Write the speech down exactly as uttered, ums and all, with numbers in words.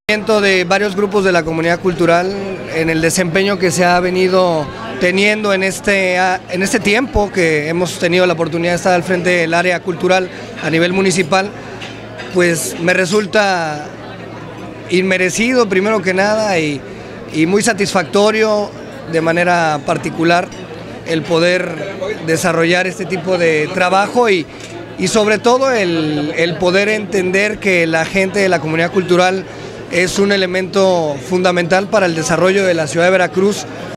De varios grupos de la comunidad cultural en el desempeño que se ha venido teniendo en este, en este tiempo que hemos tenido la oportunidad de estar al frente del área cultural a nivel municipal, pues me resulta inmerecido primero que nada y, y muy satisfactorio de manera particular el poder desarrollar este tipo de trabajo y, y sobre todo el, el poder entender que la gente de la comunidad cultural es un elemento fundamental para el desarrollo de la ciudad de Veracruz.